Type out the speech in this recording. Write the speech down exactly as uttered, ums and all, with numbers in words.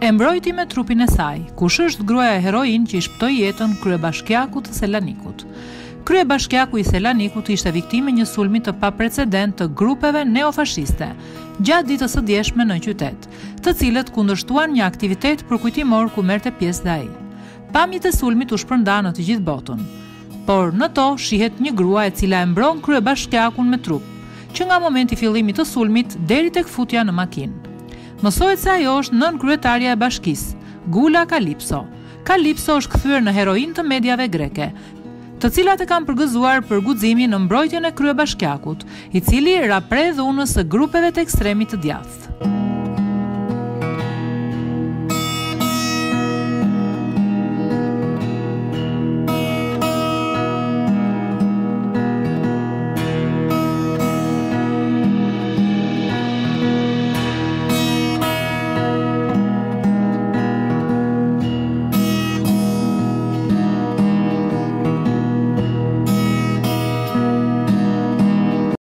e mbrojti me trupin e saj, kush është gruaja heroin që i shpëtoi jetën kryebashkiakut të Selanikut. Kryebashkiaku i Selanikut ishte viktime një sulmi të paprecedent të grupeve neofashiste gjatë ditës së djeshme në qytet, të cilët kundërshtuan një aktivitet përkujtimor ku merrte pjesë dhe ai. Pamjet e sulmit u shpërnda në të gjithë botën, por në to shihet një grua e cila e mbron kryebashkiakun me trup, që nga momenti i fillimit të sulmit deri tek futja në makinë. Mësohet se ajo është nën kryetarja e bashkisë, Gula Kalipso. Kalipso është kthyer në heroin të mediave greke, të cilat e kanë përgëzuar për guximin në mbrojtjen e kryebashkiakut, i cili ra pre dhunës së grupeve të ekstremit të djathtë.